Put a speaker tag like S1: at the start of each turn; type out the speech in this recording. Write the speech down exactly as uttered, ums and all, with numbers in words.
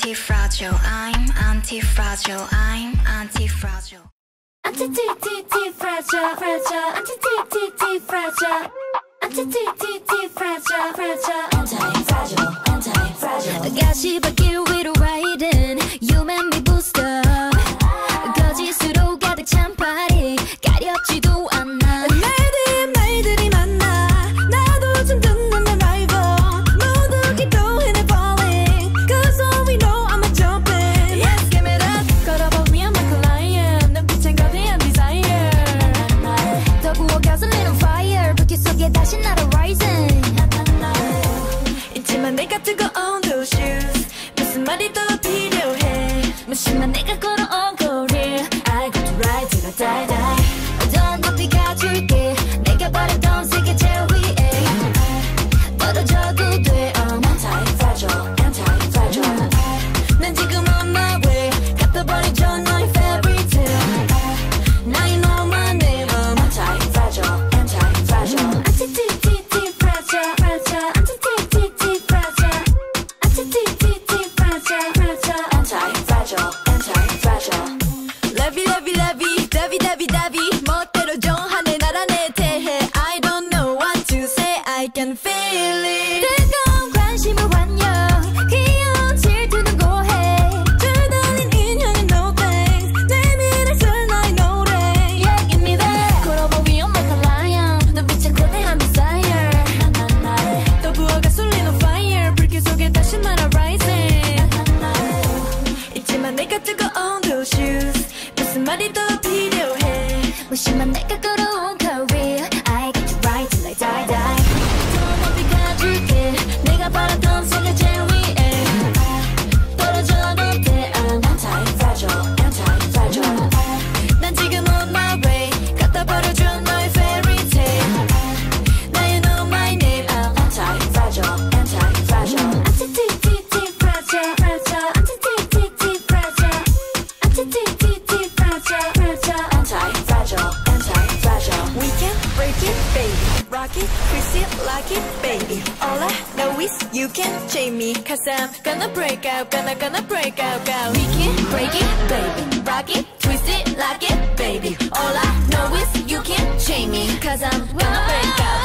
S1: anti-fragile, I'm anti-fragile, I'm anti-fragile.
S2: Anti-fragile, fragile, anti-fragile, anti-fragile, fragile, anti-fragile, anti-fragile. 가시밭길 위로 riding, you make me boost up. 거짓으로 가득 찬 party, 가렵지도 않아. 말들이 말들이 많아, 나도 좀 듣는 내 rival. 모두 기도해 내 falling, cause all we know I'm a jumping. Yes, give it up, 걸어봐 we are my client. 눈빛엔 거대한 desire. 더 부어 gasoline on fire, 불길 속에 다시 날아 rising. 있지만 내가 뜨거운 those shoes, 무슨 말이 더 필요해. 무심한 내가 걸어온 거리, I got to ride till I die die. 어떤 높이 가줄게, 내가 바랬던 세계 제일 위에. 떨어져도 돼, I'm anti-fragile, anti-fragile. 난 지금 on my way, 갚아버리죠 너의 fairy tale. Now you know my name, I'm anti-fragile, anti-fragile. Anti-fragile, fragile, anti-fragile, anti-fragile, fragile, anti-fragile, anti-fragile. Lovey, lovey, lovey, lovey, lovey, lovey. 멋대로 정하네 나라 내 대해. I don't know what to say, I can feel it. 뜨거운 관심을 환영, 귀여운 질투는 고해. 줄다린 인형은 no thanks, 내밀었을 나의 노래. Yeah, give me that. 걸어봐 we on my lion, 눈빛에 거대한 desire. 또 부어 가솔린 on fire, 불길 속에 다시 말아 rising. 있지만 내가 뜨거운 those shoes, 무슨 말이 더 필요해. 무심한 내가 걸어온 career, I get to ride till I die die. 더 높이 가줄게, 내가 바랐던 세계 제일 위에. 떨어져도 돼, I'm anti-fragile, anti-fragile. 난 지금 on my way, 갖다 버려줘 너의 fairy tale. Now you know my name, I'm anti-fragile, anti-fragile. Anti-fragile, fragile, anti-fragile, anti-fragile, fragile, anti-fragile, anti-fragile. We can break it, baby, rock it, twist it, lock it, baby. All I know is you can't chain me, cause I'm gonna break out, gonna gonna break out, go. We can break it, baby, rock it, twist it, lock it, baby. All I know is you can't chain me, cause I'm gonna break out.